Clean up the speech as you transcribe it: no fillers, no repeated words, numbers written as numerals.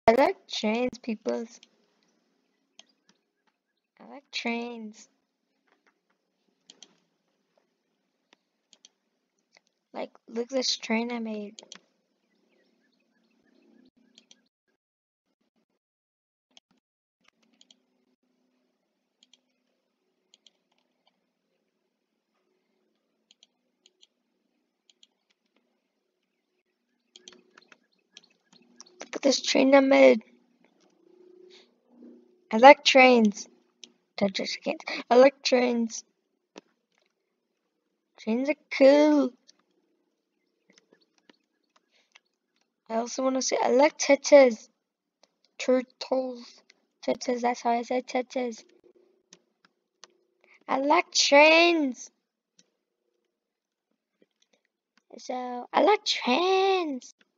I like trains, people. I like trains. Like, look at this train I made. Look at this train I made. I like trains. I like trains. Trains are cool. I also want to say I like turtles. Turtles. Turtles, that's how I say turtles. I like trains. So, I like trains.